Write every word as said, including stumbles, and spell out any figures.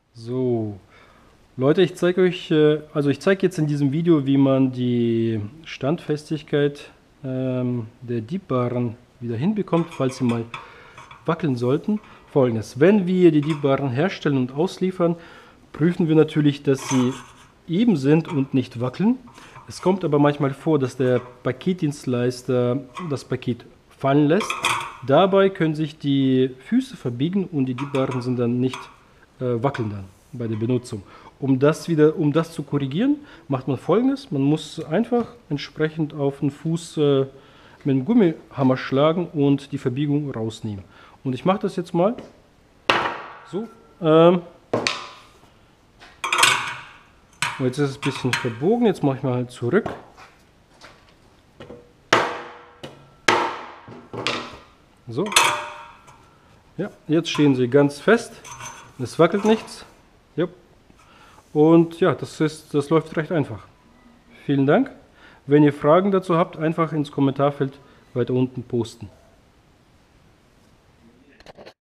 So, Leute, ich zeige euch, äh, also ich zeige jetzt in diesem Video, wie man die Standfestigkeit ähm, der Diebbarren wieder hinbekommt, falls sie mal wackeln sollten. Folgendes: Wenn wir die Diebbarren herstellen und ausliefern, prüfen wir natürlich, dass sie eben sind und nicht wackeln. Es kommt aber manchmal vor, dass der Paketdienstleister das Paket fallen lässt. Dabei können sich die Füße verbiegen und die Diebbarren sind dann nicht äh, wackeln dann bei der Benutzung. Um das wieder, um das zu korrigieren, macht man Folgendes: Man muss einfach entsprechend auf den Fuß äh, mit dem Gummihammer schlagen und die Verbiegung rausnehmen. Und ich mache das jetzt mal so. Ähm, jetzt ist es ein bisschen verbogen. Jetzt mache ich mal halt zurück. So. Ja, jetzt stehen sie ganz fest. Es wackelt nichts. Ja. Und ja, das ist, das läuft recht einfach. Vielen Dank. Wenn ihr Fragen dazu habt, einfach ins Kommentarfeld weiter unten posten.